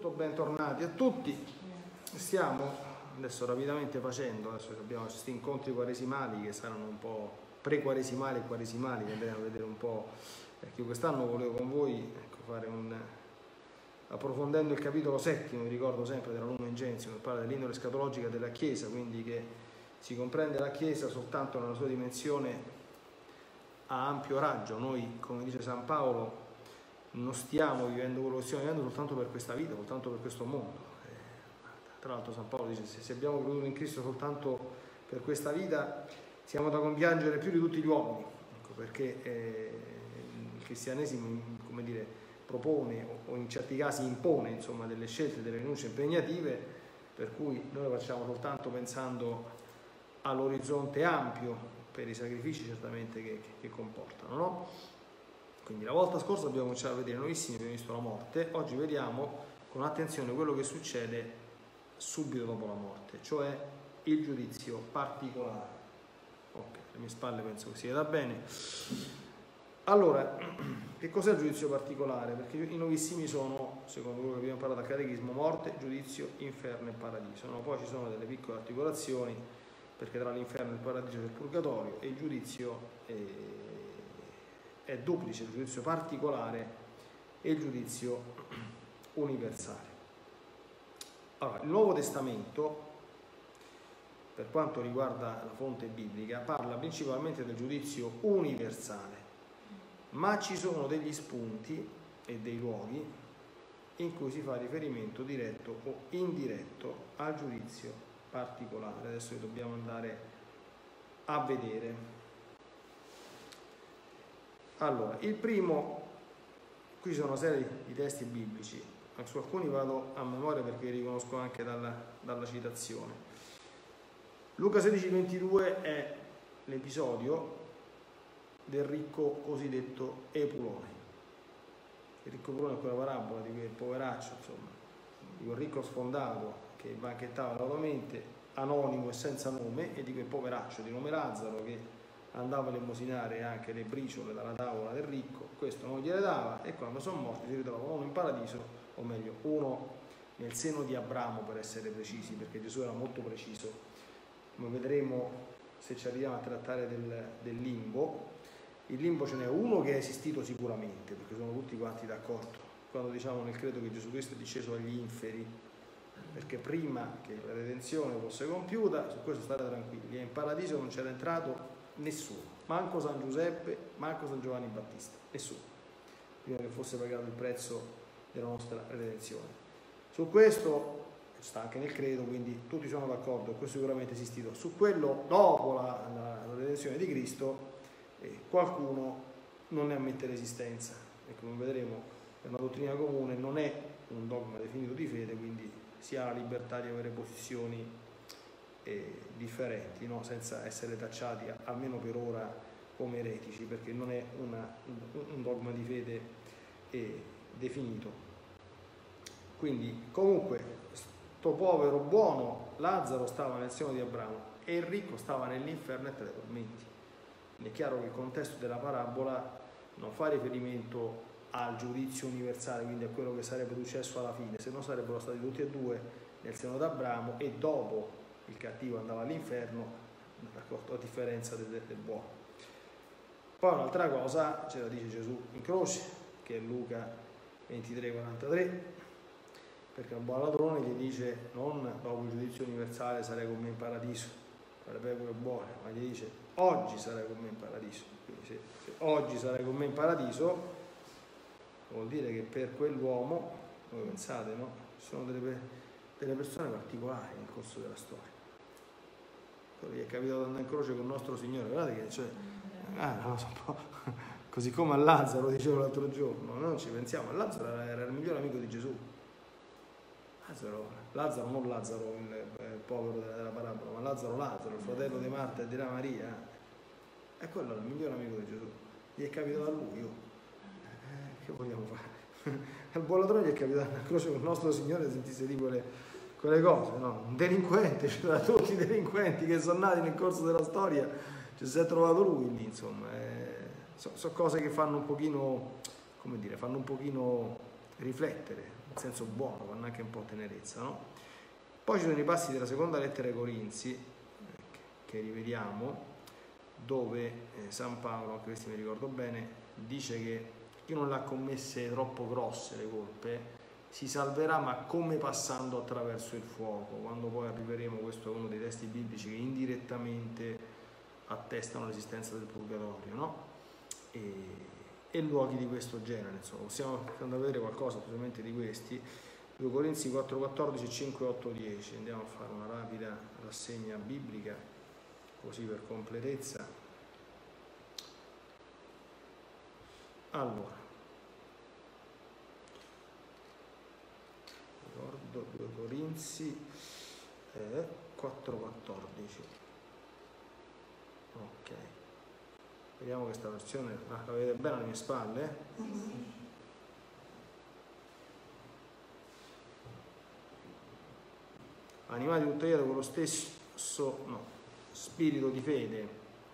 Innanzitutto bentornati a tutti. Stiamo adesso rapidamente adesso abbiamo questi incontri quaresimali che saranno un po' pre-quaresimali e quaresimali, che andremo a vedere un po', perché quest'anno volevo con voi fare approfondendo il capitolo 7, vi ricordo sempre della Lumen Gentium, che parla dell'indole escatologica della Chiesa, quindi che si comprende la Chiesa soltanto nella sua dimensione a ampio raggio. Noi, come dice San Paolo, non stiamo vivendo quello che stiamo vivendo soltanto per questa vita, soltanto per questo mondo. Tra l'altro San Paolo dice: se abbiamo creduto in Cristo soltanto per questa vita, siamo da compiangere più di tutti gli uomini, ecco, perché il cristianesimo, come dire, propone o in certi casi impone, insomma, delle scelte, delle rinunce impegnative, per cui noi lo facciamo soltanto pensando all'orizzonte ampio per i sacrifici certamente che comportano, no? Quindi la volta scorsa abbiamo cominciato a vedere nuovissimi, abbiamo visto la morte. Oggi vediamo con attenzione quello che succede subito dopo la morte, cioè il giudizio particolare. Ok, le mie spalle penso che si veda bene. Allora, che cos'è il giudizio particolare? Perché i nuovissimi sono, secondo quello che abbiamo parlato al catechismo, morte, giudizio, inferno e paradiso. No? Poi ci sono delle piccole articolazioni, perché tra l'inferno e il paradiso c'è il purgatorio, e il giudizio è duplice, il giudizio particolare e il giudizio universale. Allora, il Nuovo Testamento, per quanto riguarda la fonte biblica, parla principalmente del giudizio universale, ma ci sono degli spunti e dei luoghi in cui si fa riferimento diretto o indiretto al giudizio particolare. Adesso dobbiamo andare a vedere. Allora, il primo, qui sono una serie di testi biblici, su alcuni vado a memoria perché li riconosco anche dalla citazione. Luca 16,22 è l'episodio del ricco cosiddetto Epulone. Il ricco Epulone è quella parabola di quel poveraccio, insomma, di quel ricco sfondato che banchettava lautamente, anonimo e senza nome, e di quel poveraccio di nome Lazzaro che andava a elemosinare anche le briciole dalla tavola del ricco. Questo non gliele dava, e quando sono morti si ritrovava uno in paradiso, o meglio uno nel seno di Abramo, per essere precisi, perché Gesù era molto preciso, come vedremo se ci arriviamo a trattare del limbo. Il limbo ce n'è uno che è esistito sicuramente, perché sono tutti quanti d'accordo quando diciamo nel credo che Gesù Cristo è disceso agli inferi, perché prima che la redenzione fosse compiuta, su questo state tranquilli, in paradiso non c'era entrato nessuno, manco San Giuseppe, manco San Giovanni Battista, nessuno, prima che fosse pagato il prezzo della nostra redenzione. Su questo sta anche nel credo, quindi tutti sono d'accordo, questo sicuramente è esistito. Su quello, dopo la redenzione di Cristo, qualcuno non ne ammette l'esistenza, e come vedremo è una dottrina comune, non è un dogma definito di fede, quindi si ha la libertà di avere posizioni differenti, no? Senza essere tacciati, almeno per ora, come eretici, perché non è un dogma di fede definito. Quindi comunque sto povero buono Lazzaro stava nel seno di Abramo e il ricco stava nell'inferno e tra i tormenti. È chiaro che il contesto della parabola non fa riferimento al giudizio universale, quindi a quello che sarebbe successo alla fine, se no sarebbero stati tutti e due nel seno d'Abramo e dopo il cattivo andava all'inferno, a differenza del buono. Poi un'altra cosa ce la dice Gesù in croce, che è Luca 23,43, perché un buon ladrone gli dice: non dopo il giudizio universale sarai con me in paradiso, tra le pecore buone, ma gli dice: oggi sarai con me in paradiso. Quindi se oggi sarai con me in paradiso, vuol dire che per quell'uomo, voi pensate, no? Ci sono delle persone particolari nel corso della storia. Quello gli è capitato di andare in croce con il nostro Signore, guardate che c'è, non so, un po' così come a Lazzaro, dicevo l'altro giorno, non ci pensiamo, a Lazzaro era il migliore amico di Gesù. Lazzaro, non Lazzaro il povero della parabola, ma Lazzaro, il fratello di Marta e di Maria, e quello era il migliore amico di Gesù. Gli è capitato a lui, che vogliamo fare? Al buon ladrone gli è capitato a croce con il nostro Signore, sentisse di quelle cose, no? Un delinquente, cioè, da tutti i delinquenti che sono nati nel corso della storia, ci si è trovato lui lì, insomma. Sono cose che fanno un pochino, come dire, fanno un pochino riflettere. in senso buono, con anche un po' tenerezza, no? Poi ci sono i passi della seconda lettera ai Corinzi, che rivediamo, dove San Paolo, anche questi mi ricordo bene, dice che chi non le ha commesse troppo grosse le colpe si salverà, ma come passando attraverso il fuoco. Quando poi arriveremo, questo è uno dei testi biblici che indirettamente attestano l'esistenza del purgatorio, no? E luoghi di questo genere, insomma, possiamo andare a vedere qualcosa specialmente di questi. 2 Corinzi 4,14 e 5,8-10, andiamo a fare una rapida rassegna biblica, così per completezza. Allora, ricordo 2 Corinzi 4,14. Ok, vediamo questa versione, la vedete bene alle mie spalle? Animati tuttavia con lo stesso spirito di fede.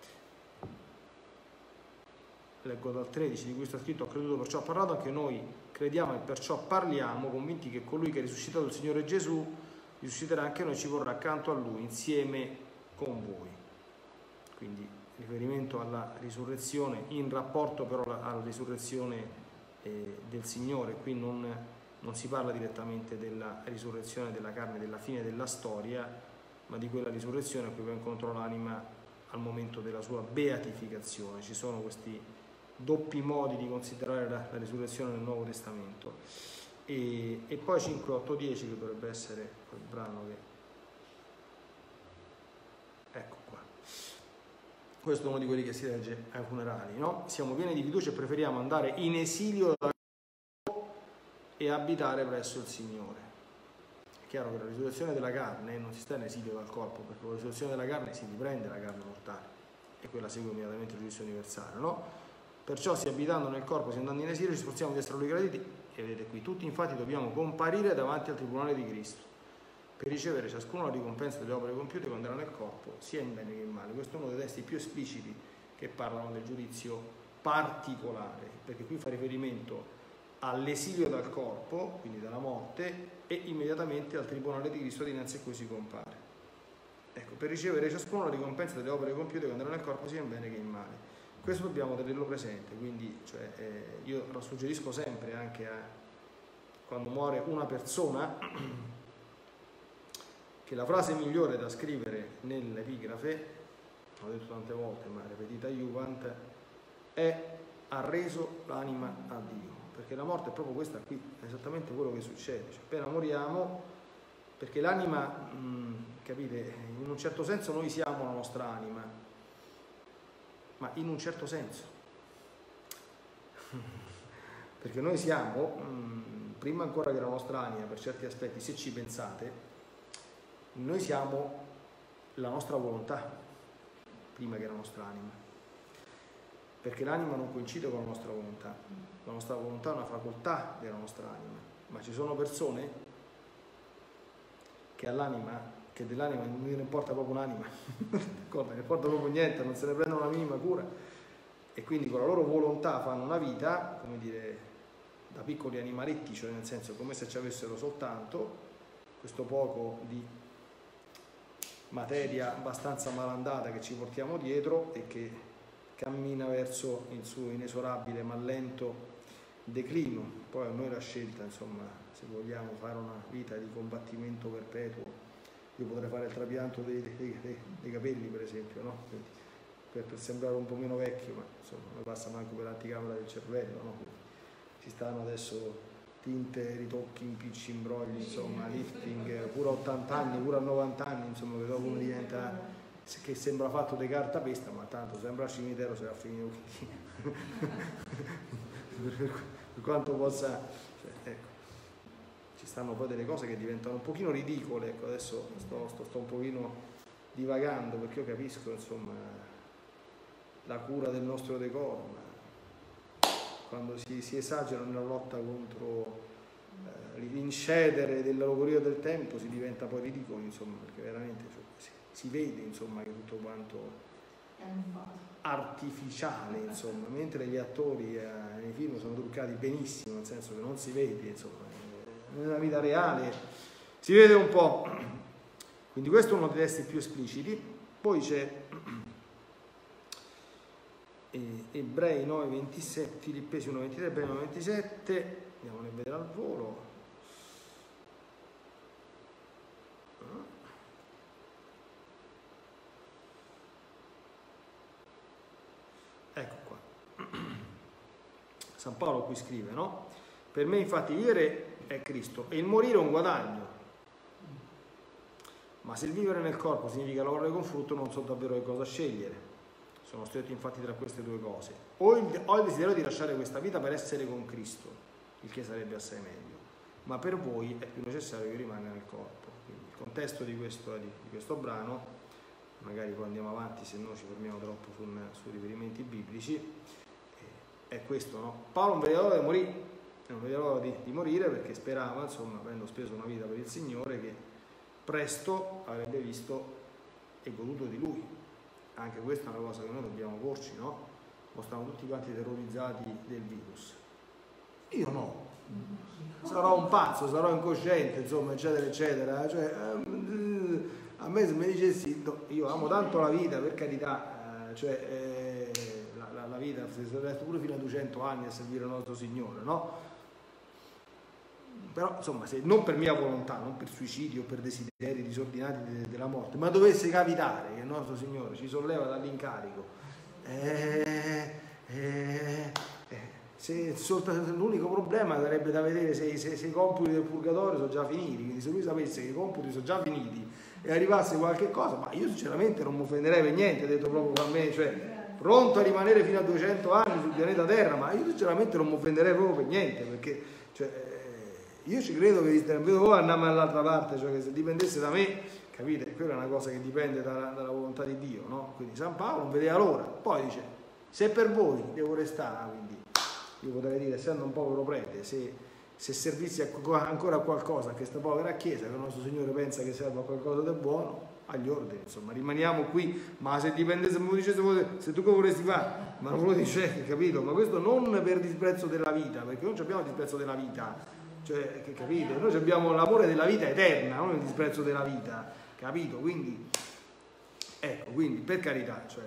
Leggo dal 13, di cui sta scritto: ho creduto, perciò ho parlato, anche noi crediamo e perciò parliamo, convinti che colui che ha risuscitato il Signore Gesù risusciterà anche noi, ci vorrà accanto a Lui, insieme con voi. Quindi riferimento alla risurrezione, in rapporto però alla risurrezione del Signore. Qui non si parla direttamente della risurrezione della carne, della fine della storia, ma di quella risurrezione a cui va incontro l'anima al momento della sua beatificazione. Ci sono questi doppi modi di considerare la risurrezione nel Nuovo Testamento. E poi 5, 8, 10, che dovrebbe essere quel brano che... Ecco qua. Questo è uno di quelli che si legge ai funerali, no? Siamo pieni di fiducia e preferiamo andare in esilio e abitare presso il Signore. È chiaro che la risurrezione della carne non si sta in esilio dal corpo, perché con la risurrezione della carne si riprende la carne mortale e quella segue immediatamente il giudizio universale, no? Perciò, se abitando nel corpo, se andando in esilio, ci sforziamo di essere lui graditi. E vedete qui, tutti infatti dobbiamo comparire davanti al tribunale di Cristo per ricevere ciascuno la ricompensa delle opere compiute quando era nel corpo, sia in bene che in male. Questo è uno dei testi più espliciti che parlano del giudizio particolare, perché qui fa riferimento all'esilio dal corpo, quindi dalla morte, e immediatamente al tribunale di Cristo dinanzi a cui si compare. Ecco, per ricevere ciascuno la ricompensa delle opere compiute quando era nel corpo, sia in bene che in male. Questo dobbiamo tenerlo presente, quindi io lo suggerisco sempre anche quando muore una persona, che la frase migliore da scrivere nell'epigrafe, l'ho detto tante volte ma ripetita iuvant, è: ha reso l'anima a Dio. Perché la morte è proprio questa qui, è esattamente quello che succede. Cioè, appena moriamo, perché l'anima, capite, in un certo senso noi siamo la nostra anima, ma in un certo senso, perché noi siamo, prima ancora che la nostra anima, per certi aspetti, se ci pensate, noi siamo la nostra volontà, prima che la nostra anima, perché l'anima non coincide con la nostra volontà. La nostra volontà è una facoltà della nostra anima, ma ci sono persone che dell'anima non ne importa proprio un'anima, non ne importa proprio niente, non se ne prendono la minima cura, e quindi con la loro volontà fanno una vita, come dire, da piccoli animaletti, cioè nel senso come se ci avessero soltanto questo poco di materia abbastanza malandata che ci portiamo dietro e che cammina verso il suo inesorabile ma lento declino. Poi a noi la scelta, insomma, se vogliamo fare una vita di combattimento perpetuo. Io potrei fare il trapianto dei capelli, per esempio, no? Per sembrare un po' meno vecchio, ma insomma non passa manco per l'anticamera del cervello, no? Ci stanno adesso tinte, ritocchi, impicci, imbrogli, insomma, lifting, pure a 80 anni, pure a 90 anni, insomma, che dopo uno diventa, che sembra fatto di cartapesta, ma tanto sembra al cimitero se va a finire per quanto possa, ecco, ci stanno poi delle cose che diventano un pochino ridicole. Ecco, adesso sto un pochino divagando, perché io capisco, insomma, la cura del nostro decoro, ma quando si esagera nella lotta contro l'incedere della logoria del tempo si diventa poi ridicolo, insomma, perché veramente si vede, insomma, che tutto quanto artificiale, insomma, mentre gli attori nei film sono truccati benissimo, nel senso che non si vede, insomma, nella vita reale si vede un po'. Quindi questo è uno dei testi più espliciti. Poi c'è Ebrei 9:27, Filippesi 1:23, Ebrei 9:27, andiamo a vedere al volo. Ecco qua. San Paolo qui scrive, no? Per me infatti vivere è Cristo e il morire è un guadagno. Ma se il vivere nel corpo significa lavorare con frutto, non so davvero che cosa scegliere. Sono stretto infatti tra queste due cose. Ho il desiderio di lasciare questa vita per essere con Cristo, il che sarebbe assai meglio. Ma per voi è più necessario che rimanga nel corpo. Quindi il contesto di questo brano, magari poi andiamo avanti, se no ci fermiamo troppo sui riferimenti biblici, è questo, no? Paolo non vedeva l'ora di morire, non vedeva l'ora di morire perché sperava, insomma, avendo speso una vita per il Signore, che presto avrebbe visto e goduto di Lui. Anche questa è una cosa che noi dobbiamo porci, no? O stiamo tutti quanti terrorizzati del virus? Io no. Sarò un pazzo, sarò incosciente, insomma, eccetera, eccetera. Cioè, a me se mi dicessi, io amo tanto la vita, per carità, la vita, se resto pure fino a 200 anni a servire il nostro Signore, no? Però, insomma, se non per mia volontà, non per suicidio, per desideri disordinati della morte, ma dovesse capitare che il nostro Signore ci solleva dall'incarico, l'unico problema sarebbe da vedere se i compiti del purgatorio sono già finiti. Quindi se lui sapesse che i compiti sono già finiti e arrivasse qualche cosa, ma io sinceramente non mi offenderei per niente, detto proprio per me, cioè pronto a rimanere fino a 200 anni sul pianeta Terra, ma io sinceramente non mi offenderei proprio per niente, perché io ci credo che vedo voi andiamo dall'altra parte, cioè che se dipendesse da me, capite, quella è una cosa che dipende dalla volontà di Dio, no? Quindi San Paolo non vedeva l'ora, poi dice, se per voi devo restare, quindi io potrei dire, essendo un povero prete, se servissi ancora a qualcosa a questa povera chiesa, che il nostro Signore pensa che serva a qualcosa di buono, agli ordini, insomma, rimaniamo qui, ma se dipendesse, mi dicesse, se tu che vorresti fare, ma non lo dice, capito? Ma questo non per disprezzo della vita, perché non abbiamo disprezzo della vita, cioè, che capite? Noi abbiamo l'amore della vita eterna, non il disprezzo della vita, capito? Quindi, ecco, quindi per carità, cioè,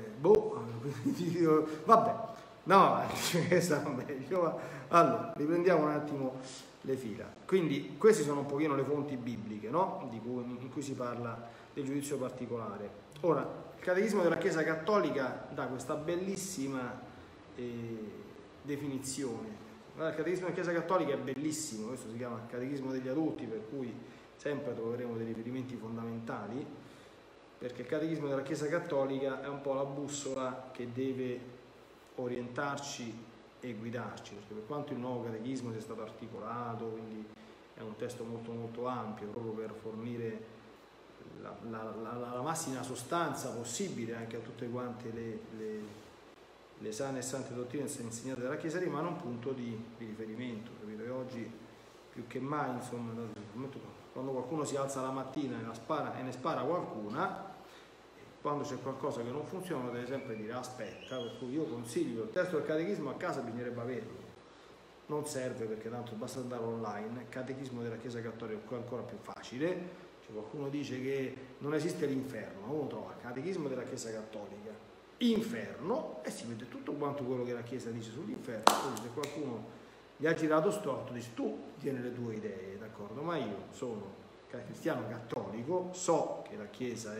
vabbè, no, questa va meglio. Allora, riprendiamo un attimo le fila. Quindi, queste sono un pochino le fonti bibliche, no? In cui si parla del giudizio particolare. Ora, il Catechismo della Chiesa Cattolica dà questa bellissima definizione. Il Catechismo della Chiesa Cattolica è bellissimo, questo si chiama Catechismo degli adulti, per cui sempre troveremo dei riferimenti fondamentali, perché il Catechismo della Chiesa Cattolica è un po' la bussola che deve orientarci e guidarci, perché per quanto il nuovo Catechismo sia stato articolato, quindi è un testo molto molto ampio, proprio per fornire la massima sostanza possibile anche a tutte quante le sane e sante dottrine insegnate dalla Chiesa, rimane un punto di riferimento, capito? E oggi più che mai, insomma, quando qualcuno si alza la mattina e ne spara qualcuna, quando c'è qualcosa che non funziona deve sempre dire aspetta, per cui io consiglio il testo del Catechismo a casa, bisognerebbe averlo, non serve perché tanto basta andare online. Il Catechismo della Chiesa Cattolica è ancora più facile. Qualcuno dice che non esiste l'inferno, uno trova il Catechismo della Chiesa Cattolica, inferno, e si vede tutto quanto quello che la Chiesa dice sull'inferno. Quindi se qualcuno gli ha girato storto, dice tu tieni le tue idee, d'accordo, ma io sono cristiano cattolico, so che la Chiesa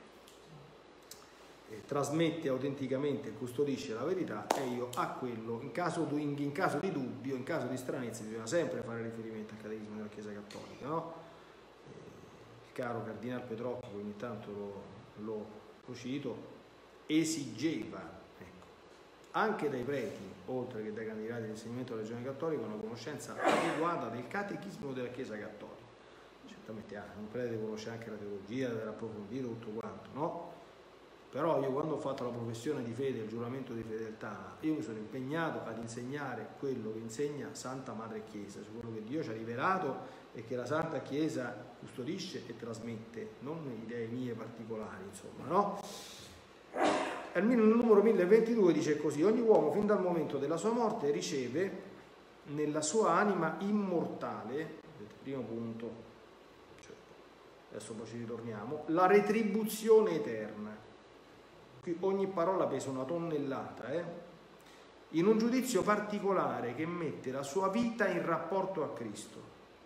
trasmette autenticamente e custodisce la verità, e io a quello, in caso di dubbio, in caso di stranezza, bisogna sempre fare riferimento al Catechismo della Chiesa Cattolica, no? Il caro Cardinal Petrocchi, ogni tanto lo cito, esigeva, ecco, anche dai preti, oltre che dai candidati all'insegnamento della religione cattolica, una conoscenza adeguata del Catechismo della Chiesa Cattolica. Certamente un prete conosce anche la teologia, deve approfondire tutto quanto, no? Però io quando ho fatto la professione di fede, il giuramento di fedeltà, io mi sono impegnato ad insegnare quello che insegna Santa Madre Chiesa, su quello che Dio ci ha rivelato e che la Santa Chiesa custodisce e trasmette, non idee mie particolari, insomma, no? Il numero 1022 dice così: ogni uomo fin dal momento della sua morte riceve nella sua anima immortale Primo punto, cioè, adesso poi ci ritorniamo, la retribuzione eterna. Qui ogni parola pesa una tonnellata, in un giudizio particolare che mette la sua vita in rapporto a Cristo.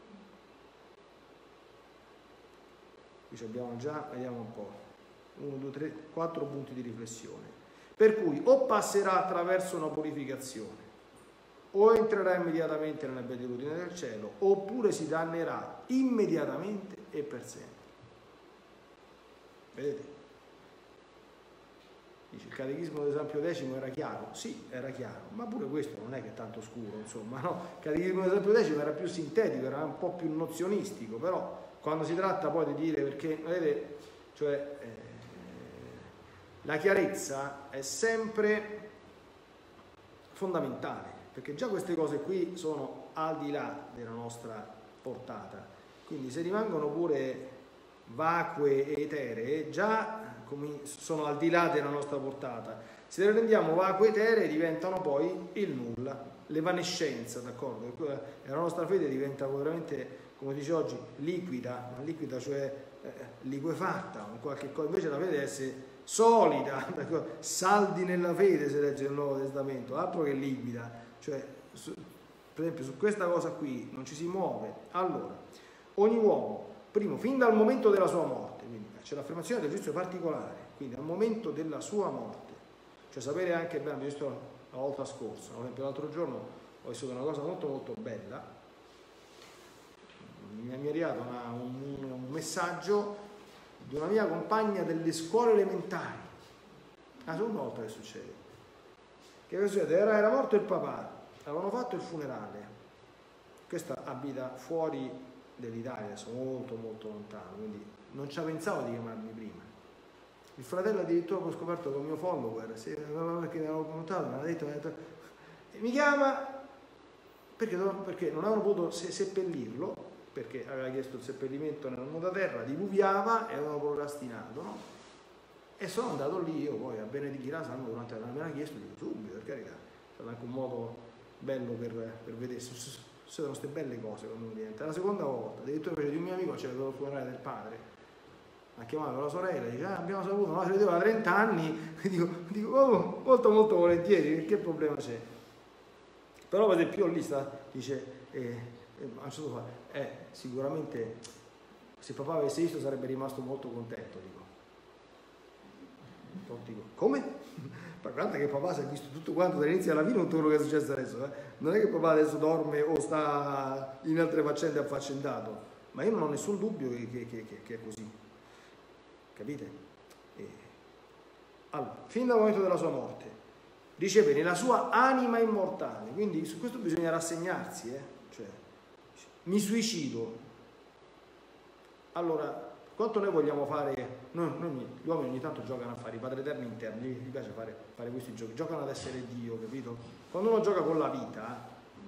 Qui abbiamo già, vediamo un po', 1, 2, 3, 4 punti di riflessione. Per cui o passerà attraverso una purificazione, o entrerà immediatamente nella beatitudine del cielo, oppure si dannerà immediatamente e per sempre. Vedete? Dice, il catechismo di San Pio X era chiaro? Sì, era chiaro, ma pure questo non è che è tanto scuro, insomma, no? Il catechismo di San Pio X era più sintetico, era un po' più nozionistico, però quando si tratta poi di dire, perché, vedete, cioè, la chiarezza è sempre fondamentale, perché già queste cose qui sono al di là della nostra portata, quindi se rimangono pure vacue e eteree, già sono al di là della nostra portata. Se le rendiamo vacue e eteree diventano poi il nulla, l'evanescenza, d'accordo? E la nostra fede diventa veramente, come dice oggi, liquida, cioè liquefatta, un qualche cosa. Invece la fede deve essere solida, saldi nella fede, se legge il Nuovo Testamento, altro che liquida, cioè per esempio su questa cosa qui non ci si muove. Allora, ogni uomo, primo, fin dal momento della sua morte, quindi c'è l'affermazione del giudizio particolare, quindi al momento della sua morte, cioè sapere anche, bene, abbiamo visto la volta scorsa, per esempio l'altro giorno ho vissuto una cosa molto molto bella, mi è arrivato un messaggio di una mia compagna delle scuole elementari, la seconda volta che succede, era morto il papà, avevano fatto il funerale, questa abita fuori dell'Italia, adesso molto molto lontano, quindi non ci pensavo di chiamarmi prima. Il fratello addirittura ho scoperto che è un mio follower, perché mi avevo contato, mi ha detto mi chiama perché non avevano potuto seppellirlo, perché aveva chiesto il seppellimento nella nuda terra, diluviava e avevano procrastinato, no? E sono andato lì, io poi a benedire la sangue durante la me l'ha chiesto, dico subito, per carità, è stato anche un modo bello per vedere, sono queste belle cose quando uno diventa. La seconda volta, addirittura invece di un mio amico c'era il funerale del padre, ha chiamato la sorella, dice abbiamo saputo, no, si vedeva da 30 anni, dico oh, molto molto volentieri, che problema c'è? Però per esempio lì dice a un certo punto, sicuramente se papà avesse visto sarebbe rimasto molto contento, dico come? Ma guarda che papà si è visto tutto quanto dall'inizio alla fine, tutto quello che è successo adesso, non è che papà adesso dorme o sta in altre faccende affaccendato, ma io non ho nessun dubbio che è così, capite? Allora, fin dal momento della sua morte riceve nella sua anima immortale, quindi su questo bisogna rassegnarsi, cioè mi suicido. Allora, quanto noi vogliamo fare, gli uomini ogni tanto giocano a fare i padri eterni interni, gli piace fare questi giochi, giocano ad essere Dio, capito? Quando uno gioca con la vita,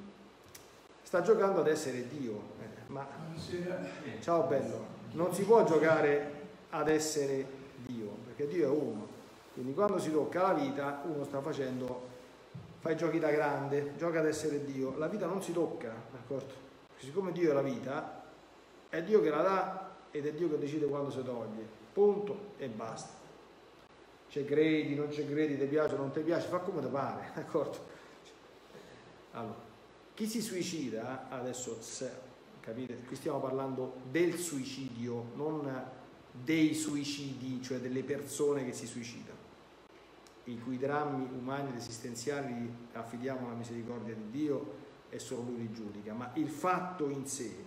sta giocando ad essere Dio, ma ciao bello, non si può giocare ad essere Dio, perché Dio è uno, quindi quando si tocca la vita uno sta fa i giochi da grande, gioca ad essere Dio, la vita non si tocca, d'accordo? Siccome Dio è la vita, è Dio che la dà ed è Dio che decide quando si toglie, punto e basta. Ci credi, non ci credi, ti piace o non ti piace, fa come ti pare, d'accordo? Allora, chi si suicida, adesso capite, qui stiamo parlando del suicidio, non dei suicidi, cioè delle persone che si suicidano, i cui drammi umani ed esistenziali affidiamo alla misericordia di Dio e solo Lui li giudica, ma il fatto in sé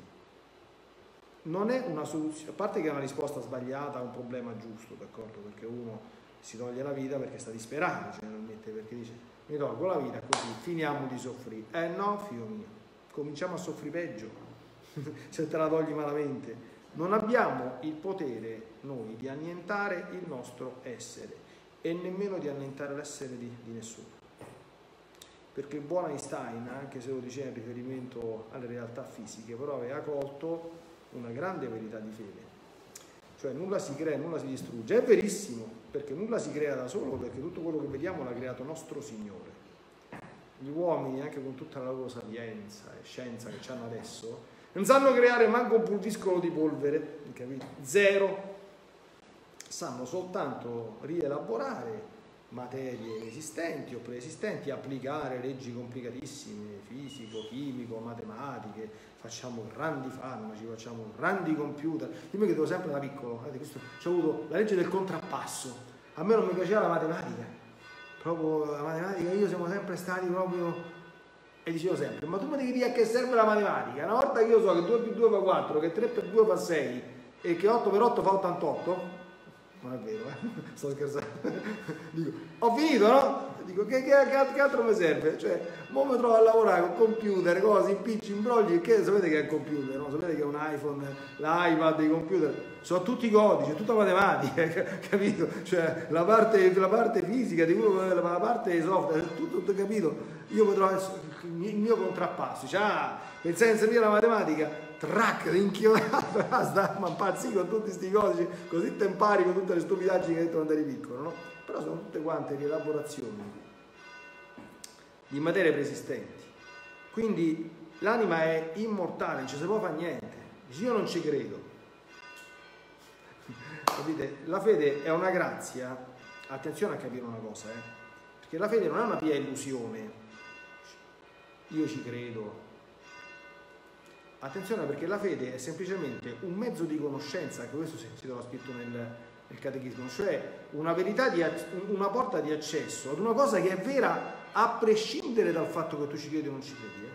non è una soluzione, a parte che è una risposta sbagliata a un problema giusto, d'accordo? Perché uno si toglie la vita perché sta disperato, generalmente, perché dice mi tolgo la vita così finiamo di soffrire. No, figlio mio, cominciamo a soffrire peggio se te la togli malamente. Non abbiamo il potere noi di annientare il nostro essere e nemmeno di annientare l'essere di nessuno. Perché il buon Einstein, anche se lo diceva in riferimento alle realtà fisiche, però aveva colto una grande verità di fede, cioè nulla si crea, nulla si distrugge. È verissimo, perché nulla si crea da solo, perché tutto quello che vediamo l'ha creato nostro Signore. Gli uomini, anche con tutta la loro sapienza e scienza che hanno adesso, Non sanno creare manco un pulviscolo di polvere, capito? Zero. Sanno soltanto rielaborare materie esistenti o preesistenti, applicare leggi complicatissime, fisico, chimico, matematiche, facciamo grandi farmaci, facciamo grandi computer. Io mi chiedevo sempre da piccolo, c'ho avuto la legge del contrappasso, a me non mi piaceva la matematica, proprio la matematica, io siamo sempre stati proprio, e dicevo sempre, ma tu mi devi dire a che serve la matematica? Una volta che io so che 2 più 2 fa 4, che 3 per 2 fa 6 e che 8 per 8 fa 88, non è vero, sto scherzando. Dico, ho finito, no? Dico, che altro mi serve? Cioè, mo mi trovo a lavorare con computer, cose, impicci, imbrogli, che sapete che è il computer, no? Sapete che è un iPhone, l'iPad, i computer, sono tutti codici, è tutta matematica, capito? Cioè, la parte fisica, di quello, la parte software, tutto capito? Io mi trovo il mio contrappasso, cioè, per senso mio la matematica, track, rinchiodato, basta, ma impazzi con tutti questi codici, così te impari con tutte le stupidaggini che hai detto quando eri piccolo, no? Però sono tutte quante rielaborazioni di materie preesistenti. Quindi l'anima è immortale, non ci si può fare niente. Dici, io non ci credo. Capite? La fede è una grazia, attenzione a capire una cosa, perché la fede non è una pia illusione. Io ci credo. Attenzione, perché la fede è semplicemente un mezzo di conoscenza, che questo si trova scritto nel catechismo, cioè una verità, una porta di accesso ad una cosa che è vera a prescindere dal fatto che tu ci credi o non ci credi.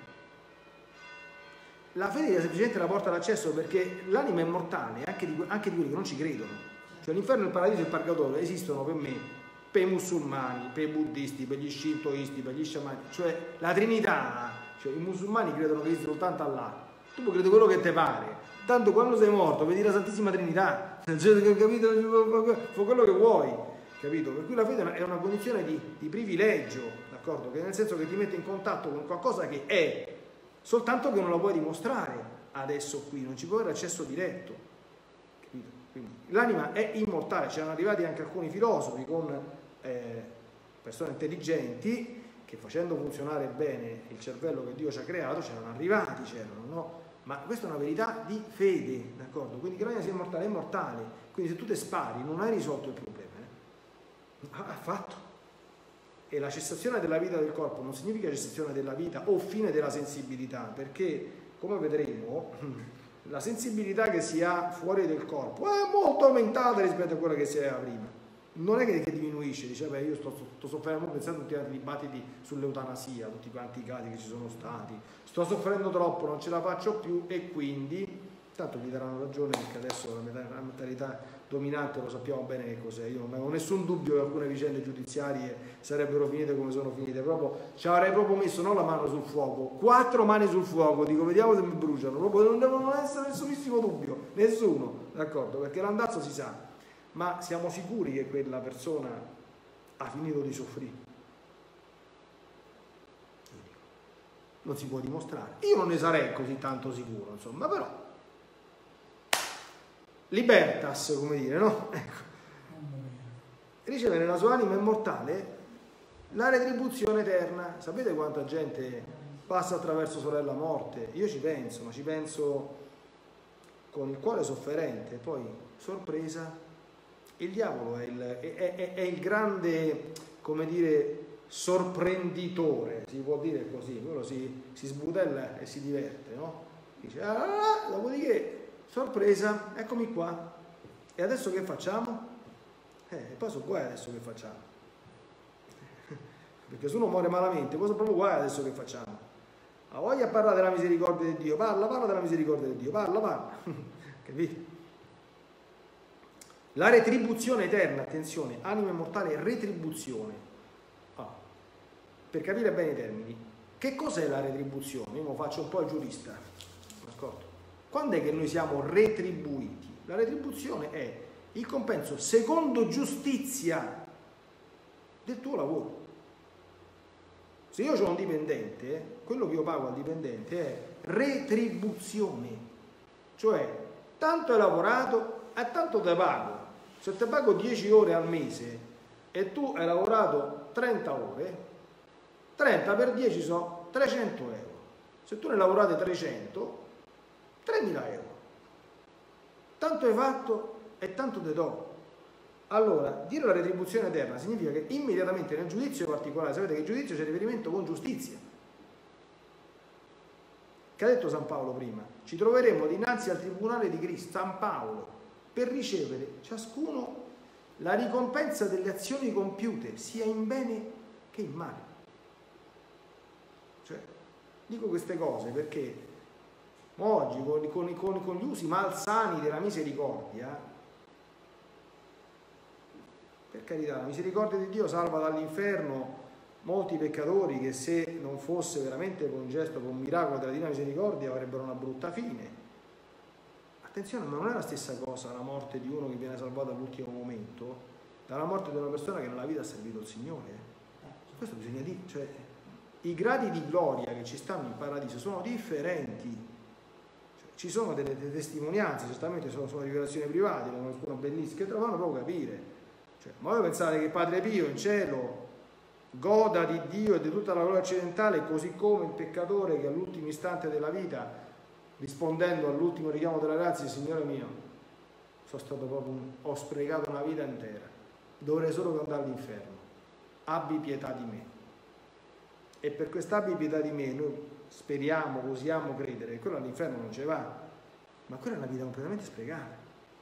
La fede è semplicemente la porta d'accesso, perché l'anima è mortale anche di quelli che non ci credono. Cioè l'inferno, il paradiso e il purgatorio esistono per me, per i musulmani, per i buddisti, per gli shintoisti, per gli sciamani, cioè la Trinità. Cioè i musulmani credono che esiste soltanto Allah. Tu puoi credere quello che ti pare, tanto quando sei morto vedi la Santissima Trinità, cioè, capito? Fa quello che vuoi, capito? Per cui la fede è una condizione di privilegio, d'accordo? Che nel senso che ti mette in contatto con qualcosa che è, soltanto che non la puoi dimostrare adesso qui, non ci può avere accesso diretto, capito? Quindi l'anima è immortale, c'erano arrivati anche alcuni filosofi con persone intelligenti che facendo funzionare bene il cervello che Dio ci ha creato, c'erano, no? Ma questa è una verità di fede, d'accordo? Quindi che l'anima sia immortale è immortale, quindi se tu te spari non hai risolto il problema, affatto. E la cessazione della vita del corpo non significa cessazione della vita o fine della sensibilità, perché come vedremo la sensibilità che si ha fuori del corpo è molto aumentata rispetto a quella che si aveva prima. Non è che diminuisce, dice, beh, io sto soffrendo, pensate a tutti i dibattiti sull'eutanasia, tutti quanti i casi che ci sono stati, sto soffrendo troppo, non ce la faccio più e quindi, tanto gli daranno ragione, perché adesso la mentalità dominante lo sappiamo bene che cos'è. Io non avevo nessun dubbio che alcune vicende giudiziarie sarebbero finite come sono finite, proprio ci avrei proprio messo non la mano sul fuoco, 4 mani sul fuoco, dico vediamo se mi bruciano, proprio non devono essere nessunissimo dubbio, nessuno, d'accordo? Perché l'andazzo si sa. Ma siamo sicuri che quella persona ha finito di soffrire? Non si può dimostrare. Io non ne sarei così tanto sicuro, insomma, però libertas, come dire, no? Ecco. Riceve nella sua anima immortale la retribuzione eterna. Sapete quanta gente passa attraverso sorella morte? Io ci penso, ma ci penso con il cuore sofferente, poi sorpresa. Il diavolo è il grande, come dire, sorprenditore, si può dire così, quello si sbudella e si diverte, no? Dice, dopodiché, sorpresa, eccomi qua, e adesso che facciamo? E poi sono guai adesso che facciamo, perché se uno muore malamente, poi sono proprio guai adesso che facciamo. Ma voglia parlare della misericordia di Dio, parla della misericordia di Dio, parla, capito? La retribuzione eterna, attenzione, anima immortale, retribuzione. Per capire bene i termini, che cos'è la retribuzione? Io lo faccio un po' il giurista, d'accordo? Quando è che noi siamo retribuiti? La retribuzione è il compenso secondo giustizia del tuo lavoro. Se io ho un dipendente, quello che io pago al dipendente è retribuzione, cioè tanto hai lavorato e tanto te pago. Se te pago 10 ore al mese e tu hai lavorato 30 ore, 30 per 10 sono 300 euro. Se tu ne hai lavorate 300, 3.000 euro. Tanto hai fatto e tanto te do. Allora, dire la retribuzione eterna significa che immediatamente nel giudizio particolare, sapete che il giudizio c'è riferimento con giustizia. Che ha detto San Paolo prima? Ci troveremo dinanzi al tribunale di Cristo, San Paolo, per ricevere ciascuno la ricompensa delle azioni compiute, sia in bene che in male. Cioè, dico queste cose perché oggi con gli usi malsani della misericordia, per carità, la misericordia di Dio salva dall'inferno molti peccatori che, se non fosse veramente con un gesto, con un miracolo della divina misericordia, avrebbero una brutta fine. Attenzione, ma non è la stessa cosa la morte di uno che viene salvato all'ultimo momento dalla morte di una persona che nella vita ha servito il Signore. Questo bisogna dire, cioè, i gradi di gloria che ci stanno in paradiso sono differenti. Cioè, ci sono delle testimonianze, certamente sono rivelazioni private, sono bellissime, che lo fanno proprio capire. Cioè, ma voi pensate che Padre Pio in cielo goda di Dio e di tutta la gloria occidentale, così come il peccatore che all'ultimo istante della vita, rispondendo all'ultimo richiamo della grazia, Signore mio, ho sprecato una vita intera, dovrei solo andare all'inferno, abbi pietà di me. E per quest'abbi pietà di me noi speriamo, osiamo credere che quello all'inferno non ci va, ma quella è una vita completamente sprecata.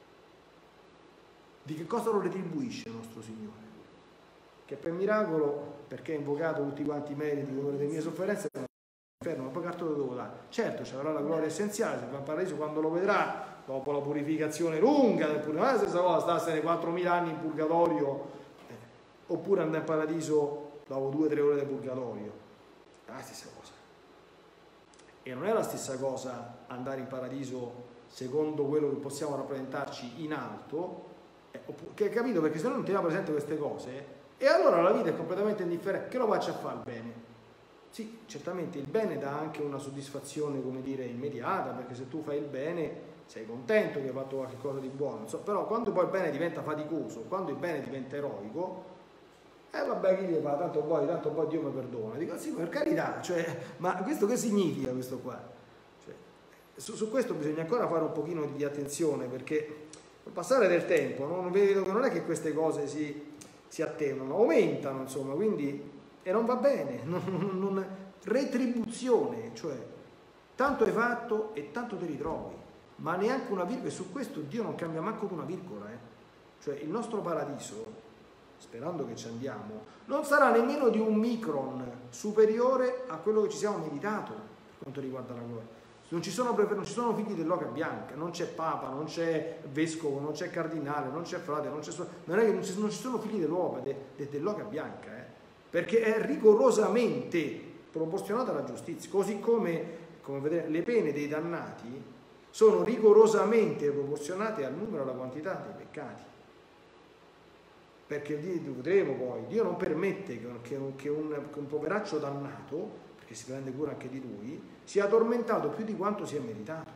Di che cosa lo retribuisce il nostro Signore? Che per miracolo, perché ha invocato tutti quanti i meriti come le mie sofferenze, l'inferno, ma poi carto dove dà? Certo, ci avrà la gloria essenziale, se va in paradiso quando lo vedrà, dopo la purificazione lunga del purgatorio, non è la stessa cosa starsene 4.000 anni in purgatorio, oppure andare in paradiso dopo 2-3 ore di purgatorio, è la stessa cosa. E non è la stessa cosa andare in paradiso secondo quello che possiamo rappresentarci in alto, che capito? Perché se noi non teniamo presente queste cose, e allora la vita è completamente indifferente. Che lo faccia a fare il bene? Sì, certamente il bene dà anche una soddisfazione, come dire, immediata, perché se tu fai il bene sei contento che hai fatto qualche cosa di buono, però quando poi il bene diventa faticoso, quando il bene diventa eroico, vabbè, chi gli fa, tanto poi Dio mi perdona. Dico sì, per carità, cioè, ma questo che significa questo qua? Cioè, su questo bisogna ancora fare un pochino di attenzione, perché col passare del tempo non vedo che non è che queste cose si attenuano, aumentano, insomma, quindi, e non va bene, retribuzione, cioè tanto hai fatto e tanto ti ritrovi, ma neanche una virgola, e su questo Dio non cambia manco di una virgola, cioè il nostro paradiso, sperando che ci andiamo, non sarà nemmeno di un micron superiore a quello che ci siamo meritato per quanto riguarda la gloria. Non ci sono figli dell'oca bianca, non c'è papa, non c'è vescovo, non c'è cardinale, non c'è frate, non è che non ci sono figli dell'oca bianca, perché è rigorosamente proporzionata alla giustizia, così come vedete, le pene dei dannati sono rigorosamente proporzionate al numero e alla quantità dei peccati. Perché vedremo poi, Dio non permette che un poveraccio dannato, che si prende cura anche di lui, sia tormentato più di quanto sia meritato.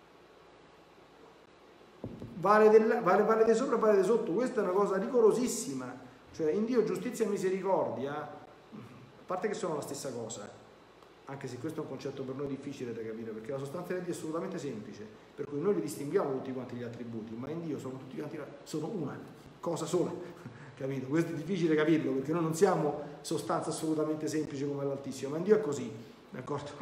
Vale di sopra, vale di sotto, questa è una cosa rigorosissima, cioè in Dio giustizia e misericordia, a parte che sono la stessa cosa, anche se questo è un concetto per noi difficile da capire, perché la sostanza di Dio è assolutamente semplice, per cui noi li distinguiamo tutti quanti gli attributi, ma in Dio sono tutti quanti, sono una cosa sola, capito? Questo è difficile capirlo, perché noi non siamo sostanza assolutamente semplice come l'Altissimo, ma in Dio è così, d'accordo?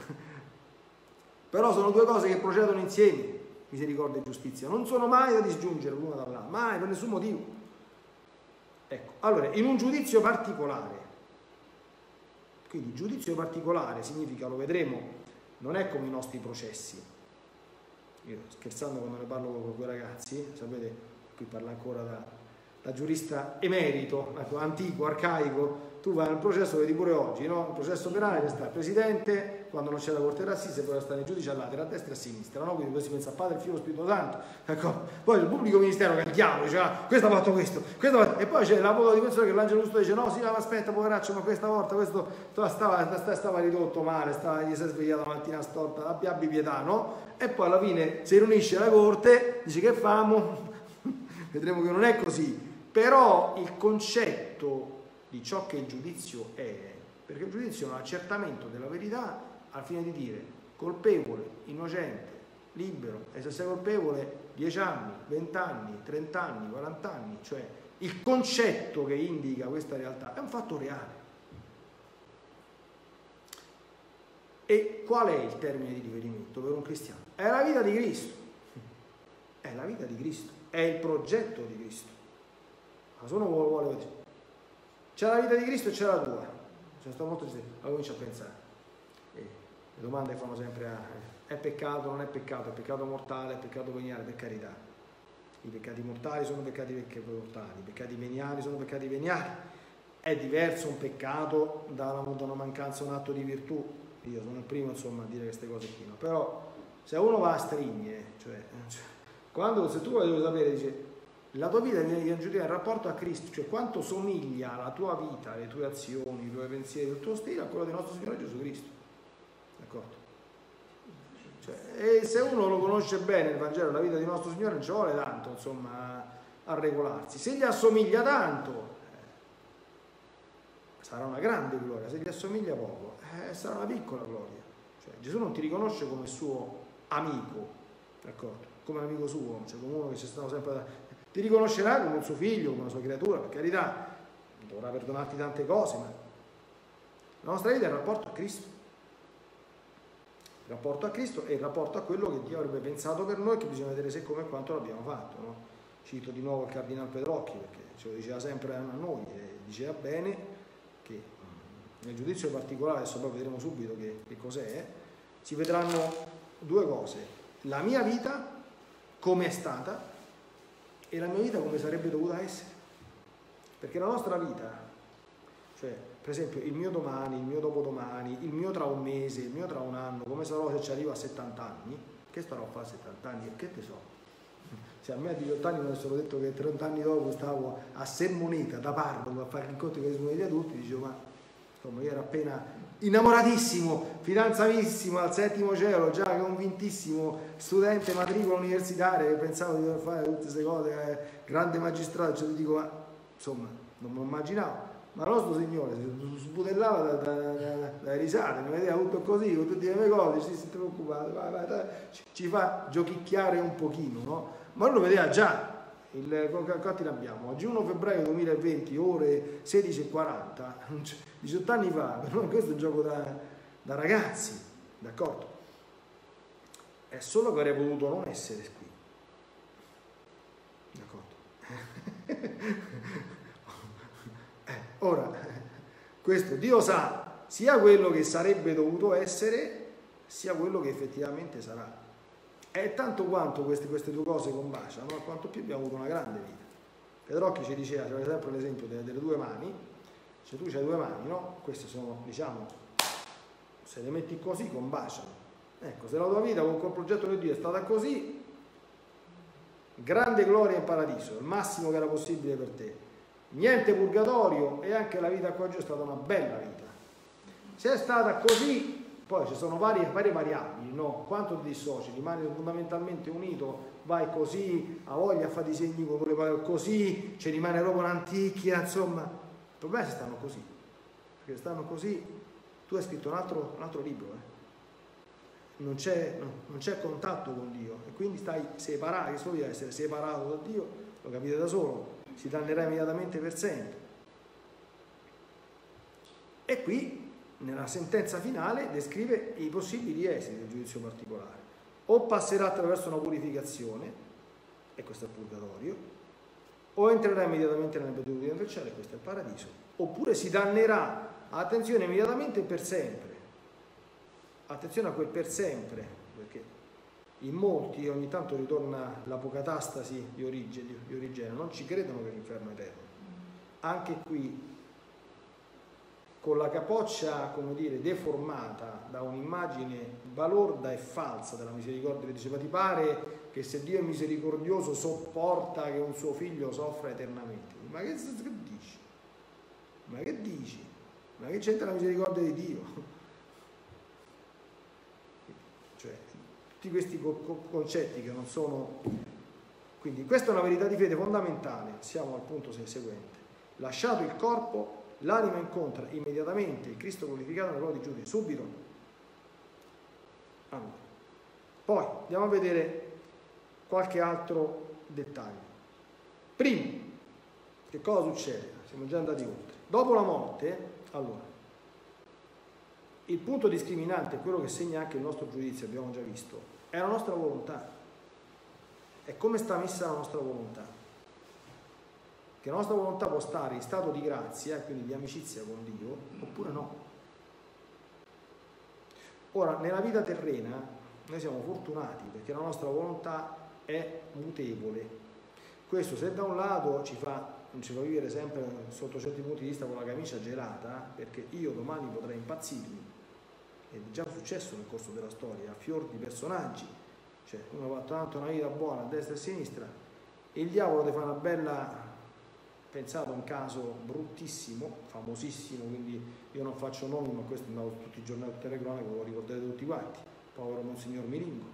Però sono due cose che procedono insieme, misericordia e giustizia, non sono mai da disgiungere l'una dall'altra, mai, per nessun motivo. Ecco, allora, in un giudizio particolare, quindi giudizio particolare significa, lo vedremo, non è come i nostri processi. Io scherzando quando ne parlo con quei ragazzi, sapete, qui parla ancora da giurista emerito, antico, arcaico, tu vai al processo, vedi pure oggi, no? Il processo penale sta il presidente, quando non c'è la corte d'assise, poi sta il giudice a latere, a destra e a sinistra, no? Quindi poi si pensa a Padre, Figlio, Spirito Santo, ecco. Poi il pubblico ministero che è il diavolo, dice, questo ha fatto questo, e poi c'è l'avvocato di difensore che l'angelo giusto dice, no, sì, ma aspetta, poveraccio, ma questa volta questo stava ridotto male, gli si è svegliato la mattina storta, abbi pietà, no? E poi alla fine si riunisce la corte, dice che famo, vedremo che non è così. Però il concetto di ciò che il giudizio è, perché il giudizio è un accertamento della verità al fine di dire colpevole, innocente, libero, e se sei colpevole 10 anni, 20 anni, 30 anni, 40 anni, cioè il concetto che indica questa realtà è un fatto reale. E qual è il termine di riferimento per un cristiano? È la vita di Cristo, è la vita di Cristo, è il progetto di Cristo. Ma se uno vuole dire, c'è la vita di Cristo e c'è la tua, cioè sto molto distretto, allora comincio a pensare. Le domande che fanno sempre è peccato, non è peccato mortale, è peccato veniale, per carità. I peccati mortali sono peccati mortali, i peccati veniali sono peccati veniali. È diverso un peccato da una mancanza, un atto di virtù. Io sono il primo, insomma, a dire queste cose qui, no? Però se uno va a strigne, se tu vuoi sapere, dice, la tua vita viene giudicata in rapporto a Cristo, cioè quanto somiglia la tua vita, le tue azioni, i tuoi pensieri, il tuo stile a quello del nostro Signore Gesù Cristo. D'accordo? E se uno lo conosce bene il Vangelo, la vita di nostro Signore, non ci vuole tanto, insomma, a regolarsi. Se gli assomiglia tanto, sarà una grande gloria. Se gli assomiglia poco, sarà una piccola gloria. Cioè, Gesù non ti riconosce come suo amico, d'accordo? Come amico suo, cioè come uno che ci sta sempre ti riconoscerà come un suo figlio, come una sua creatura, per carità, dovrà perdonarti tante cose, ma la nostra vita è il rapporto a Cristo. Il rapporto a Cristo è il rapporto a quello che Dio avrebbe pensato per noi, che bisogna vedere se come e quanto l'abbiamo fatto, no? Cito di nuovo il Cardinal Pedrocchi, perché ce lo diceva sempre a noi, e diceva bene che nel giudizio particolare, adesso poi vedremo subito che cos'è, si vedranno due cose: la mia vita come è stata e la mia vita come sarebbe dovuta essere. Perché la nostra vita, cioè per esempio il mio domani, il mio dopodomani, il mio tra un mese, il mio tra un anno, come sarò se ci arrivo a 70 anni, che starò a fare a 70 anni? Che te so? Se a me a 18 anni mi avessero detto che 30 anni dopo stavo a Sermoneta da Parma a fare l'incontro con gli adulti, dicevo, ma insomma io ero appena innamoratissimo, fidanzatissimo al 7° cielo, già convintissimo, studente matricola universitaria, che pensavo di dover fare tutte queste cose, grande magistrato, cioè, dico, ma insomma non me lo immaginavo. Ma il nostro Signore si sbudellava da risate, mi vedeva tutto così, con tutte le mie cose, si preoccupava, vai, ci fa giochicchiare un pochino, no? Ma lui lo vedeva già. Quanti ne abbiamo? Oggi 1 febbraio 2020, ore 16:40, 18 anni fa, per noi questo è un gioco da ragazzi, d'accordo? È solo che avrei potuto non essere qui, d'accordo? Ora, questo Dio sa sia quello che sarebbe dovuto essere, sia quello che effettivamente sarà. E tanto quanto queste due cose combaciano, quanto più abbiamo avuto una grande vita. Pedrocchi ci diceva, c'era sempre l'esempio delle due mani, se tu hai due mani, no? Queste sono, diciamo, se le metti così combaciano. Ecco, se la tua vita con quel progetto di Dio è stata così, grande gloria in paradiso, il massimo che era possibile per te. Niente purgatorio, e anche la vita qua giù è stata una bella vita. Se è stata così, poi ci sono varie variabili, no? Quanto ti dissoci, rimani fondamentalmente unito, vai così, a voglia a fare disegni con le parole così, ci rimane proprio un'antichia, insomma. Il problema è se stanno così, perché stanno così, tu hai scritto un altro libro, non c'è contatto con Dio, e quindi stai separato, che suo vita essere separato da Dio, lo capite da solo, si dannerà immediatamente per sempre. E qui nella sentenza finale descrive i possibili esiti del giudizio particolare: o passerà attraverso una purificazione, e questo è il purgatorio, o entrerà immediatamente nelle beatitudini del cielo, e questo è il paradiso, oppure si dannerà, attenzione, immediatamente e per sempre. Attenzione a quel per sempre, perché in molti ogni tanto ritorna l'apocatastasi di Origene, non ci credono che l'inferno è eterno. Anche qui, con la capoccia, come dire, deformata da un'immagine balorda e falsa della misericordia, dice: ma ti pare che se Dio è misericordioso sopporta che un suo figlio soffra eternamente? Ma che dici? Ma che dici? Ma che c'entra la misericordia di Dio? Cioè, tutti questi concetti che non sono... Quindi questa è una verità di fede fondamentale. Siamo al punto seguente: lasciato il corpo, l'anima incontra immediatamente il Cristo glorificato nel ruolo di giudice, subito. Allora, Poi andiamo a vedere qualche altro dettaglio. Primo, che cosa succede? Siamo già andati oltre. Dopo la morte, allora, il punto discriminante, quello che segna anche il nostro giudizio, abbiamo già visto, è la nostra volontà. È come sta messa la nostra volontà. Che la nostra volontà può stare in stato di grazia, quindi di amicizia con Dio, oppure no. Ora, nella vita terrena, noi siamo fortunati perché la nostra volontà è mutevole. Questo, se da un lato ci fa vivere sempre sotto certi punti di vista con la camicia gelata, perché io domani potrei impazzirmi, ed è già successo nel corso della storia, a fior di personaggi, cioè uno va tanto una vita buona a destra e a sinistra, e il diavolo ti fa una bella, pensate a un caso bruttissimo, famosissimo, quindi io non faccio nomi, ma questo è andato tutti i giornali, tutte le cronache, lo ricorderete tutti quanti, povero Monsignor Miringo.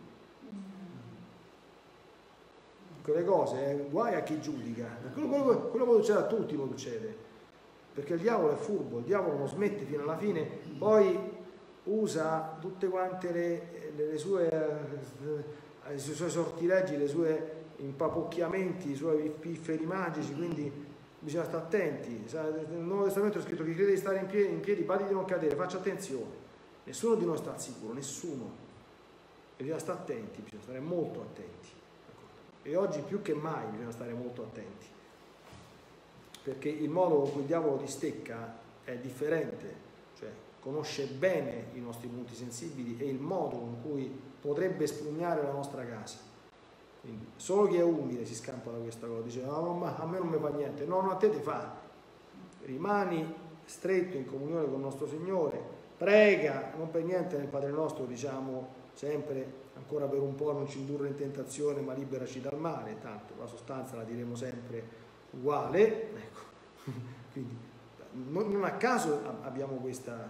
Quelle cose, guai a chi giudica, quello può succedere a tutti, può succedere, perché il diavolo è furbo, il diavolo non smette fino alla fine, poi usa tutte quante i suoi sortileggi, i suoi impapocchiamenti, i suoi pifferi magici, quindi bisogna stare attenti. Nel Nuovo Testamento è scritto: chi crede di stare in piedi, badi di non cadere, faccia attenzione, nessuno di noi sta al sicuro, nessuno, e bisogna stare attenti, bisogna stare molto attenti. E oggi più che mai bisogna stare molto attenti, perché il modo con cui il diavolo ti stecca è differente, cioè conosce bene i nostri punti sensibili e il modo con cui potrebbe spugnare la nostra casa. Quindi solo chi è umile si scampa da questa cosa, dice no, ma a me non mi fa niente, no, a te ti fa. Rimani stretto in comunione con il nostro Signore, prega, non per niente nel Padre nostro diciamo sempre: ancora per un po' non ci indurre in tentazione, ma liberaci dal male. Tanto la sostanza la diremo sempre uguale, ecco. Quindi non a caso abbiamo questa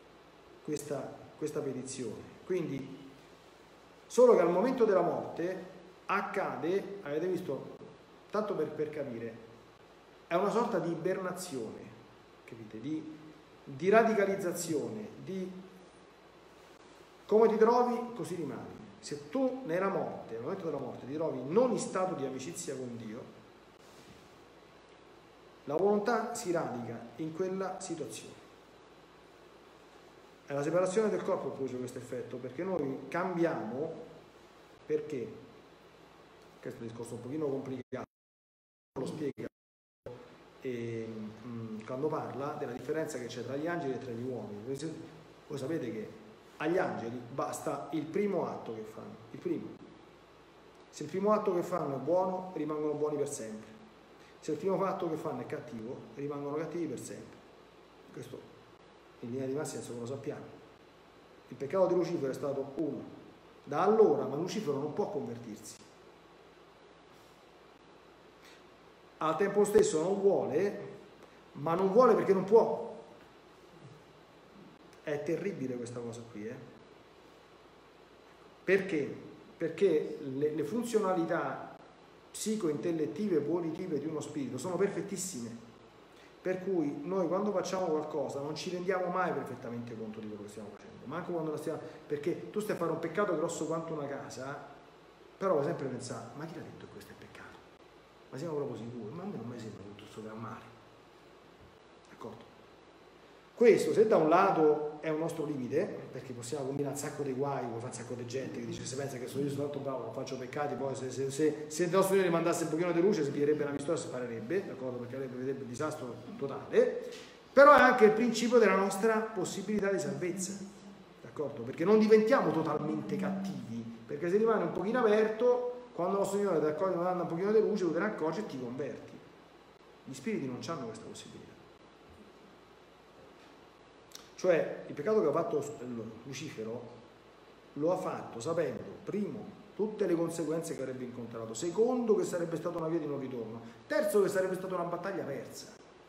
petizione. Quindi solo che al momento della morte accade, avete visto, tanto per capire, è una sorta di ibernazione, capite? Di radicalizzazione, di come ti trovi così rimani. Se tu nella morte, al momento della morte, ti trovi non in stato di amicizia con Dio, la volontà si radica in quella situazione. È la separazione del corpo che produce questo effetto, perché noi cambiamo, perché questo è un discorso un pochino complicato, lo spiega quando parla della differenza che c'è tra gli angeli e tra gli uomini. Voi sapete che agli angeli basta il primo atto che fanno, il primo. Se il primo atto che fanno è buono, rimangono buoni per sempre. Se il primo atto che fanno è cattivo, rimangono cattivi per sempre. Questo in linea di massima lo sappiamo. Il peccato di Lucifero è stato uno. Da allora, ma Lucifero non può convertirsi. Al tempo stesso non vuole, ma non vuole perché non può. È terribile questa cosa qui, Perché? Perché le funzionalità psico-intellettive e volitive di uno spirito sono perfettissime, per cui noi quando facciamo qualcosa non ci rendiamo mai perfettamente conto di quello che stiamo facendo, manco quando la stiamo, perché tu stai a fare un peccato grosso quanto una casa, però vuoi sempre pensare: ma chi l'ha detto che questo è peccato? Ma siamo proprio sicuri? Ma a me non mi sembra tutto questo gran male, d'accordo? Questo, se da un lato è un nostro limite, perché possiamo combinare un sacco di guai, come fa un sacco di gente che dice: se pensa che sono io tanto bravo, non faccio peccati, poi se il nostro Signore mandasse un pochino di luce si piglierebbe una pistola e si sparerebbe, d'accordo? Perché vedrebbe il disastro totale. Però è anche il principio della nostra possibilità di salvezza, d'accordo? Perché non diventiamo totalmente cattivi, perché se rimane un pochino aperto, quando il nostro Signore ti accoglie, manda un pochino di luce, tu te ne accorgi e ti converti. Gli spiriti non hanno questa possibilità. Cioè, il peccato che ha fatto Lucifero lo ha fatto sapendo, primo, tutte le conseguenze che avrebbe incontrato, secondo, che sarebbe stata una via di non ritorno, terzo, che sarebbe stata una battaglia persa.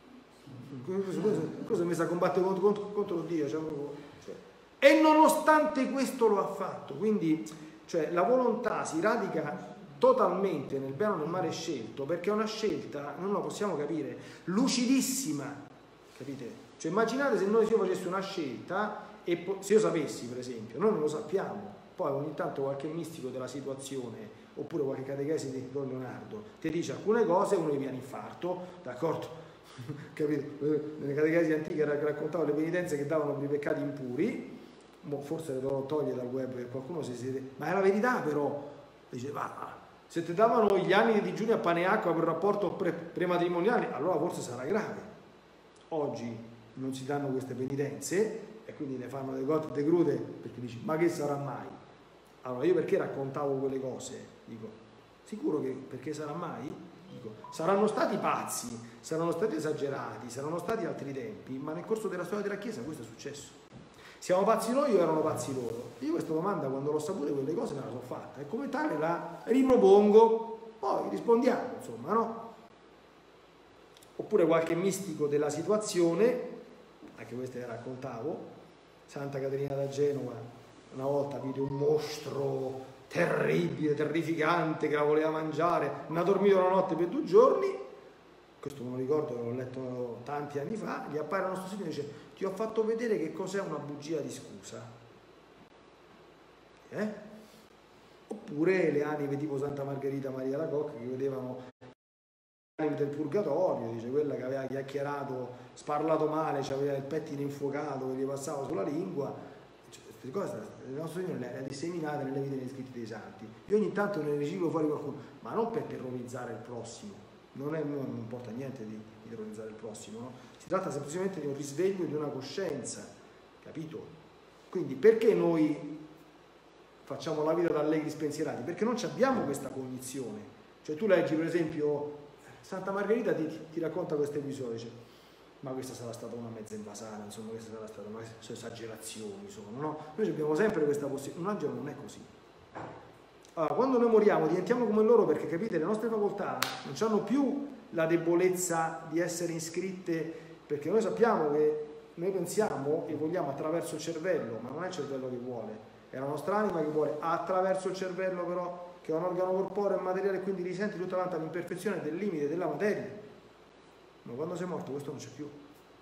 Cosa mi sa combattere contro Dio? E nonostante questo lo ha fatto. Quindi, cioè, la volontà si radica totalmente nel bene o nel male scelto, perché è una scelta, non la possiamo capire, lucidissima, capite? Cioè immaginate se io facessi una scelta e se io sapessi, per esempio, noi non lo sappiamo, Poi ogni tanto qualche mistico della situazione oppure qualche catechesi di Don Leonardo ti dice alcune cose, uno gli viene infarto, d'accordo? Capito? Nelle catechesi antiche raccontavano le penitenze che davano per i peccati impuri, forse le dovrò togliere dal web per qualcuno si siede, ma è la verità però, dice va, se ti davano gli anni di digiuno a pane e acqua per rapporto prematrimoniale, allora forse sarà grave. Oggi non si danno queste penitenze e quindi ne fanno le cotte de crude perché dici ma che sarà mai? Allora io perché raccontavo quelle cose? Dico, sicuro che perché sarà mai? Dico, saranno stati pazzi, saranno stati esagerati, saranno stati altri tempi, ma nel corso della storia della Chiesa questo è successo. Siamo pazzi noi o erano pazzi loro? Io questa domanda quando l'ho saputa quelle cose me la sono fatta e come tale la ripropongo, poi rispondiamo, insomma, no? Oppure qualche mistico della situazione, anche queste le raccontavo, Santa Caterina da Genova, una volta vide un mostro terribile, terrificante, che la voleva mangiare, non ha dormito la notte per 2 giorni, questo me lo ricordo, l'ho letto tanti anni fa, gli appare il nostro Signore e dice ti ho fatto vedere che cos'è una bugia di scusa. Oppure le anime tipo Santa Margherita Maria Lacocca che vedevano le anime del purgatorio, dice quella che aveva chiacchierato, sparlato male, aveva il pettine infuocato che gli passava sulla lingua. Queste cose il nostro Signore le ha disseminate nelle vite degli scritti dei santi. Io ogni tanto ne riciclo fuori qualcuno, ma non per terrorizzare il prossimo, non importa niente di terrorizzare il prossimo, no? Si tratta semplicemente di un risveglio di una coscienza, capito? Quindi perché noi facciamo la vita da allegri spensierati? Perché non abbiamo questa cognizione. Cioè tu leggi per esempio Santa Margherita ti racconta questo episodio, dice, ma questa sarà stata una mezza invasata, insomma, questa sarà stata una esagerazioni, insomma, no? Noi abbiamo sempre questa possibilità, un angelo non è così. Allora, quando noi moriamo diventiamo come loro perché, capite, le nostre facoltà non hanno più la debolezza di essere iscritte, perché noi sappiamo che noi pensiamo e vogliamo attraverso il cervello, ma non è il cervello che vuole, è la nostra anima che vuole attraverso il cervello però, che è un organo corporeo e materiale e quindi risente tutta quanta l'imperfezione del limite della materia. Ma quando sei morto questo non c'è più.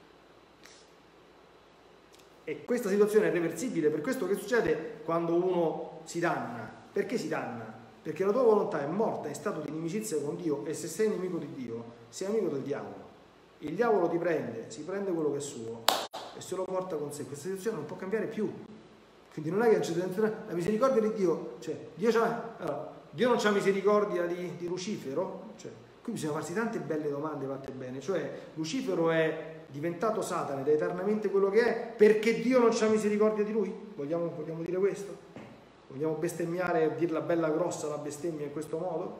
E questa situazione è reversibile, per questo che succede quando uno si danna. Perché si danna? Perché la tua volontà è morta in stato di inimicizia con Dio e se sei nemico di Dio, sei amico del diavolo. Il diavolo ti prende, si prende quello che è suo e se lo porta con sé. Questa situazione non può cambiare più. Quindi non è che c'è la misericordia di Dio, cioè Dio non c'ha misericordia di Lucifero, cioè, qui bisogna farsi tante belle domande fatte bene, cioè Lucifero è diventato Satana ed è eternamente quello che è perché Dio non c'ha misericordia di lui? Vogliamo dire questo? Vogliamo bestemmiare e dirla bella grossa la bestemmia in questo modo?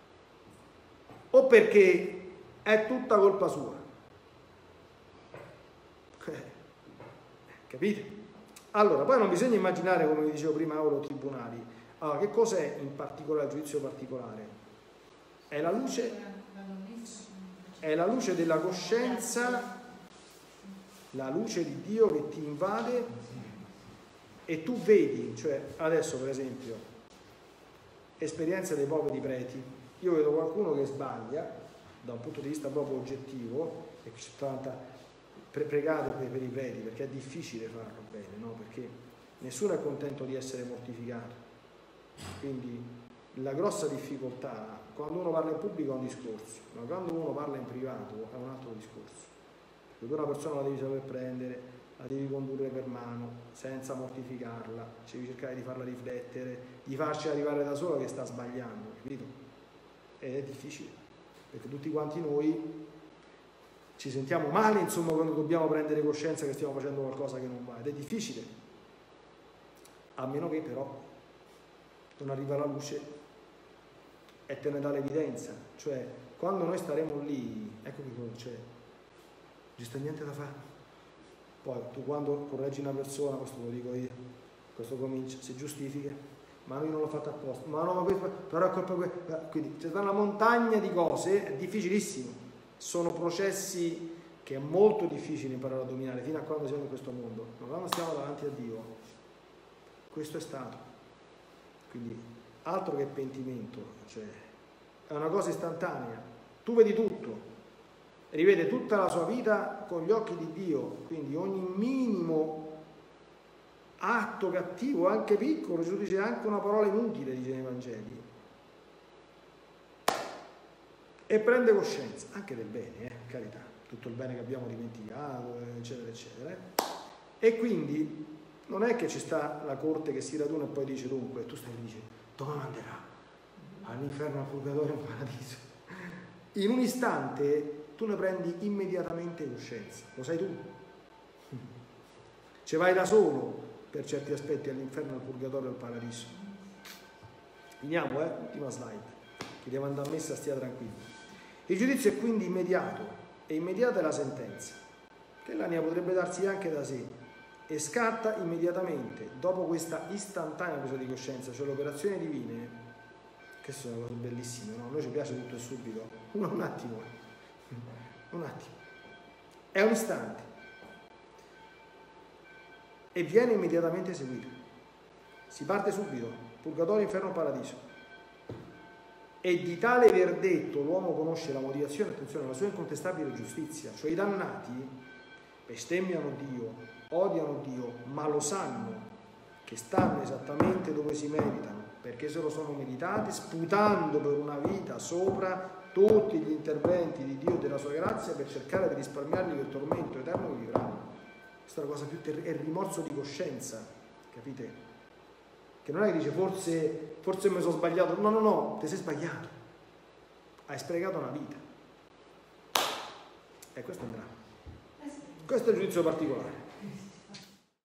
O perché è tutta colpa sua? Capite? Allora, poi non bisogna immaginare, come vi dicevo prima, ora tribunali. Allora, che cos'è in particolare il giudizio particolare? È la luce della coscienza, la luce di Dio che ti invade e tu vedi, cioè adesso per esempio, esperienza dei poveri preti, io vedo qualcuno che sbaglia da un punto di vista proprio oggettivo e c'è tanta pregate per i preti perché è difficile farlo bene, no? Perché nessuno è contento di essere mortificato, quindi la grossa difficoltà quando uno parla in pubblico è un discorso, ma quando uno parla in privato è un altro discorso, perché tu una persona la devi saper prendere, la devi condurre per mano senza mortificarla, devi cercare di farla riflettere, di farci arrivare da sola che sta sbagliando, capito? Ed è difficile perché tutti quanti noi ci sentiamo male, insomma, quando dobbiamo prendere coscienza che stiamo facendo qualcosa che non va, ed è difficile, a meno che però non arriva la luce e te ne dà l'evidenza, cioè quando noi staremo lì, ecco che cosa c'è, non c'è niente da fare. Poi tu quando correggi una persona, questo lo dico io, questo comincia, si giustifica, ma io non l'ho fatto apposta, ma no, ma questo, però è colpa quindi c'è una montagna di cose, è difficilissimo. Sono processi che è molto difficile imparare a dominare fino a quando siamo in questo mondo, ma quando stiamo davanti a Dio, questo è stato. Quindi altro che pentimento, cioè è una cosa istantanea. Tu vedi tutto, rivede tutta la sua vita con gli occhi di Dio, quindi ogni minimo atto cattivo, anche piccolo, Gesù dice anche una parola inutile, dice nei Vangeli, e prende coscienza anche del bene, carità, tutto il bene che abbiamo dimenticato, eccetera, eccetera. E quindi non è che ci sta la corte che si raduna e poi dice dunque, tu stai lì, dici, dove manderà? All'inferno, al purgatorio, al paradiso. In un istante tu ne prendi immediatamente coscienza, lo sai tu. Ci vai da solo per certi aspetti all'inferno, al purgatorio, al paradiso. Finiamo, ultima slide, che devo andare a messa, stia tranquillo. Il giudizio è quindi immediato, e immediata è la sentenza, che l'anima potrebbe darsi anche da sé, e scatta immediatamente, dopo questa istantanea presa di coscienza, cioè le operazioni divine, che sono cose bellissime, no? A noi ci piace tutto e subito, un attimo, è un istante, e viene immediatamente eseguito, si parte subito, purgatorio, inferno, paradiso. E di tale verdetto l'uomo conosce la motivazione, attenzione, la sua incontestabile giustizia, cioè i dannati bestemmiano Dio, odiano Dio, ma lo sanno che stanno esattamente dove si meritano, perché se lo sono meritati, sputando per una vita sopra tutti gli interventi di Dio e della sua grazia per cercare di risparmiarli quel tormento eterno che vivranno. Questa è la cosa più terribile, è il rimorso di coscienza, capite? Che non è che dice forse mi sono sbagliato, no, ti sei sbagliato, hai sprecato una vita, e questo è il dramma, questo è il giudizio particolare.